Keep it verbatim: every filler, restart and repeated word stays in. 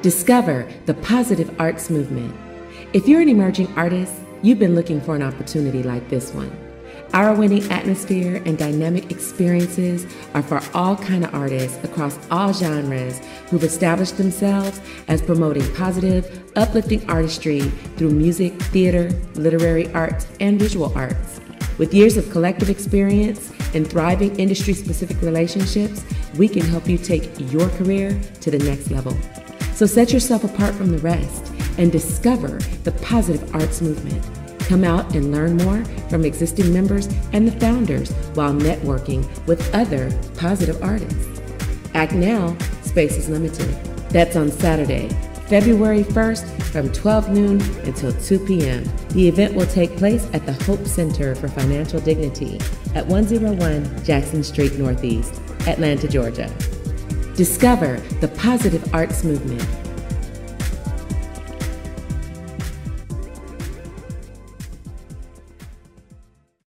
Discover the positive arts movement. If you're an emerging artist, you've been looking for an opportunity like this one. Our winning atmosphere and dynamic experiences are for all kinds of artists across all genres who've established themselves as promoting positive, uplifting artistry through music, theater, literary arts, and visual arts. With years of collective experience and thriving industry-specific relationships, we can help you take your career to the next level. So set yourself apart from the rest and discover the positive arts movement. Come out and learn more from existing members and the founders while networking with other positive artists. Act now, space is limited. That's on Saturday, February first from twelve noon until two p m The event will take place at the Hope Center for Financial Dignity at one oh one Jackson Street Northeast, Atlanta, Georgia. Discover the positive arts movement.